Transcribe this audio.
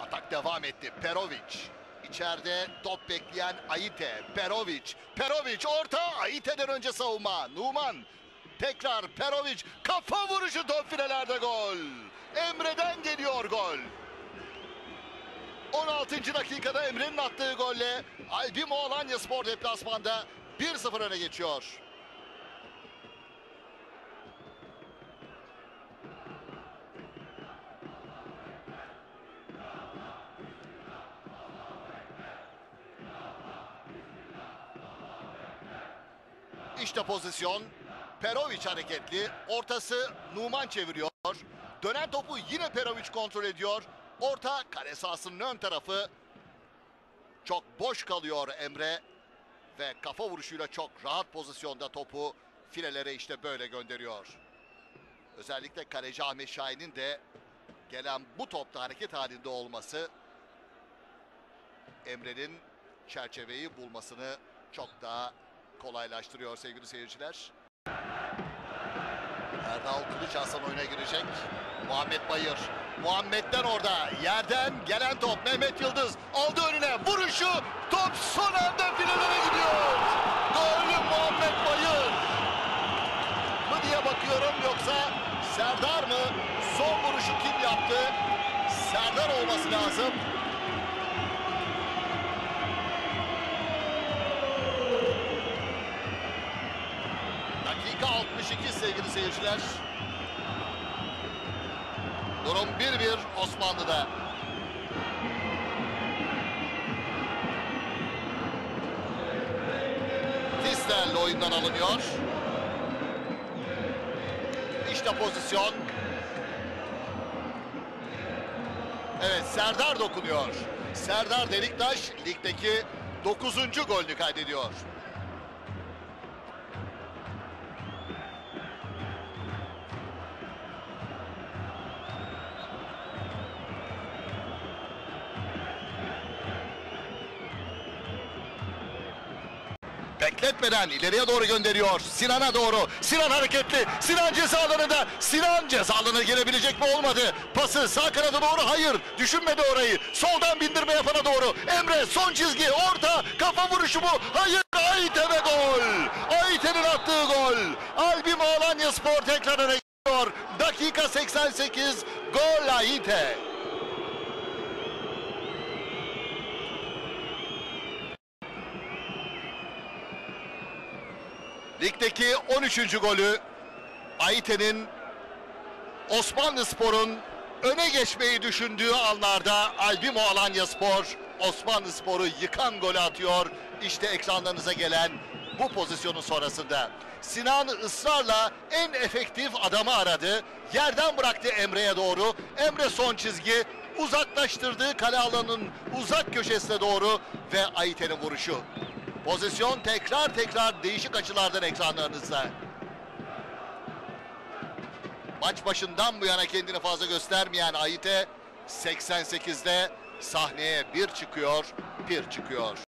Atak devam etti. Perovic. İçeride top bekleyen Ayite. Perovic. Perovic orta. Ayite'den önce savunma. Numan. Tekrar Perovic. Kafa vuruşu, top filelerde, gol. Emre'den geliyor gol. 16. dakikada Emre'nin attığı golle Albimo Alanyaspor deplasmanda 1-0 öne geçiyor. İşte pozisyon. Perovic hareketli. Ortası Numan çeviriyor. Dönen topu yine Perovic kontrol ediyor. Orta kale sahasının ön tarafı. Çok boş kalıyor Emre. Ve kafa vuruşuyla çok rahat pozisyonda topu filelere işte böyle gönderiyor. Özellikle kaleci Ahmet Şahin'in de gelen bu topta hareket halinde olması Emre'nin çerçeveyi bulmasını çok daha kolaylaştırıyor sevgili seyirciler. Erdal Kılıç Aslan oyuna girecek. Muhammed Bayır. Muhammed'den orada. Yerden gelen top. Mehmet Yıldız aldı önüne. Vuruşu. Top son anda filelere gidiyor. Gol Muhammed Bayır. Mı diye bakıyorum, yoksa Serdar mı? Son vuruşu kim yaptı? Serdar olması lazım. Dakika 62 sevgili seyirciler. Durum 1-1 Osmanlı'da. Tisler'le oyundan alınıyor. İşte pozisyon. Evet, Serdar dokunuyor. Serdar Deliktaş ligdeki 9. golünü kaydediyor. Bekletmeden ileriye doğru gönderiyor. Sinan'a doğru. Sinan hareketli. Sinan ceza alanında. Sinan ceza alanına girebilecek mi? Olmadı. Pası sağ kanada doğru. Hayır. Düşünmedi orayı. Soldan bindirme yapana doğru. Emre son çizgi. Orta. Kafa vuruşu bu. Hayır. Ayite ve gol. Ayite'nin attığı gol. Albimo Alanyaspor tekrar öne gidiyor. Dakika 88. Gol Ayite. Ligdeki 13. golü Ayite'nin Osmanlıspor'un öne geçmeyi düşündüğü anlarda Albimo Alanyaspor Osmanlıspor'u yıkan golü atıyor. İşte ekranlarınıza gelen bu pozisyonun sonrasında. Sinan ısrarla en efektif adamı aradı. Yerden bıraktı Emre'ye doğru. Emre son çizgi, uzaklaştırdığı kale alanının uzak köşesine doğru ve Ayite'nin vuruşu. Pozisyon tekrar değişik açılardan ekranlarınızda. Maç başından bu yana kendini fazla göstermeyen Ayite 88'de sahneye bir çıkıyor.